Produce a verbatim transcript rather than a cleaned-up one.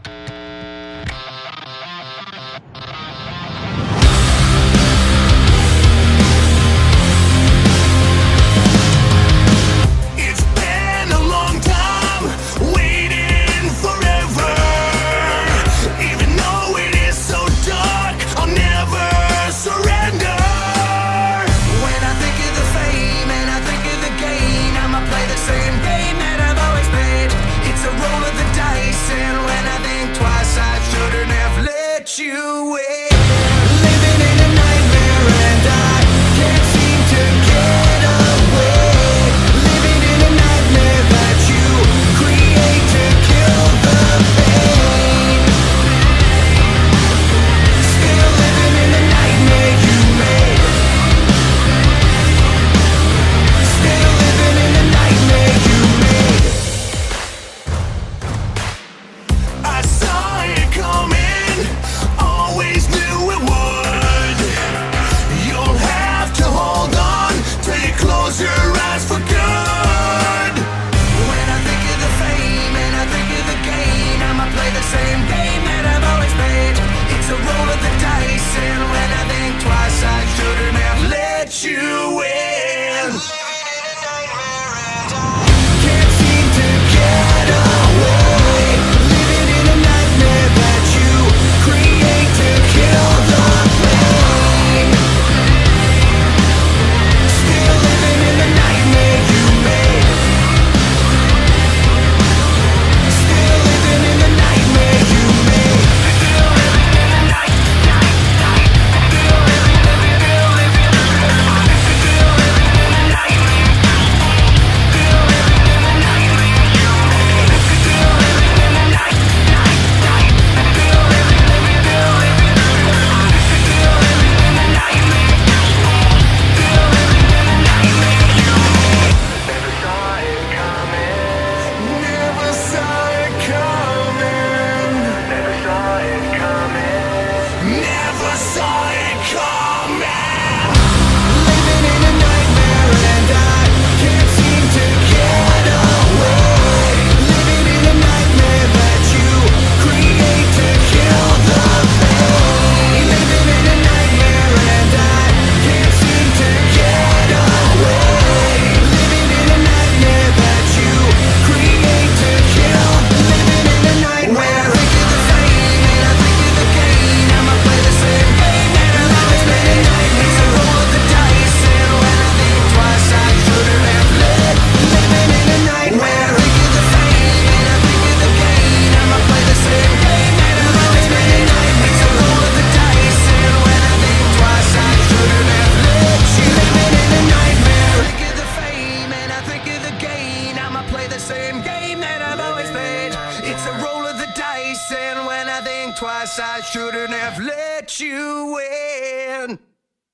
You in. Living in a nightmare and I can't seem to get away. Living in a nightmare that you create to kill the pain. Still living in the nightmare you made. Still living in the nightmare you made. I saw it coming, always knew it would. You'll have to hold on till you close your eyes for good. When I think of the fame and I think of the gain, I'ma play the same game that I've always played. It's a roll of the dice, and when I think twice, I shouldn't have let you in. Can't seem to get away. Living in a nightmare that you create to kill the pain. Still living in the nightmare you made. Still living in the nightmare you made. Still living in the night, night, night. Still living, living, still living, still living in the nightmare. Still living in the nightmare you made. Still living in the night, night, night. Still living, living, still living, still living in the nightmare. Still living in the nightmare you made. Never saw it coming. Never saw it coming. Never saw it coming. Never saw it coming. Living in a nightmare and I can't seem to get away. Living in a nightmare that you create to kill the pain. Living in a nightmare and I can't seem to get away. Living in a nightmare that you create to kill. Living in a nightmare. When I think of the fame and I think of the gain, I'ma play the same game that I've always played. It's a roll of the dice, and when I think twice, I shouldn't have let. Living in a nightmare. When I think of the fame and I think of the gain, I'ma play the same game that I've always played. It's a roll of the dice, and when I think twice, I shouldn't have let you. Living in a nightmare. Think of the fame and I think of the gain, I'ma play the same game that I've always played. It's a roll of the dice, and when I think twice, I shouldn't have let you in.